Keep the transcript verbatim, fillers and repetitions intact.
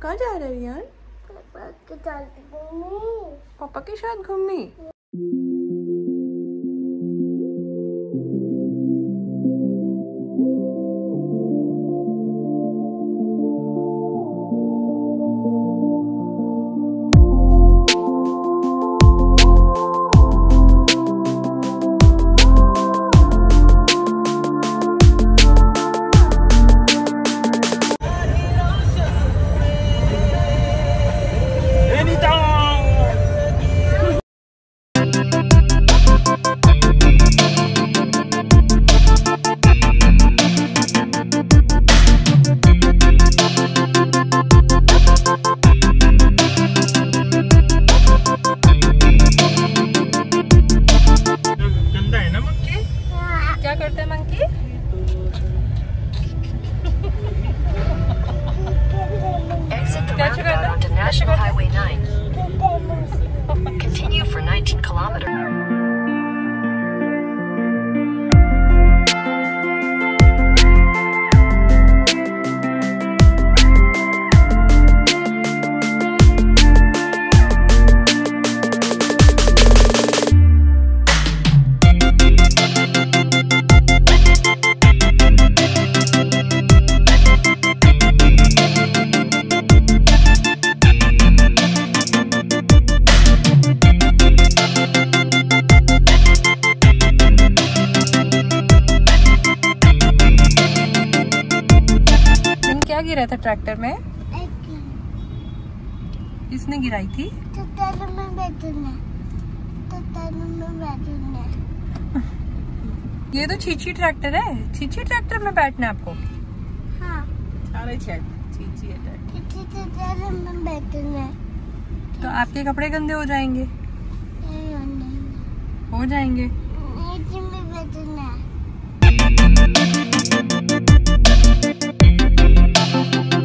कहाँ जा रहे हैं यार? पापा के साथ घूमने। क्या करते हैं monkey? Exit the roundabout onto National Highway nine. Continue for nineteen kilometers. क्या गिरा था ट्रैक्टर में? किसने गिराई थी? ये तो छीछी ट्रैक्टर है। छीछी ट्रैक्टर में बैठना है आपको? हाँ। छीछी है तो आपके कपड़े गंदे हो जाएंगे। हो जाएंगे। नहीं,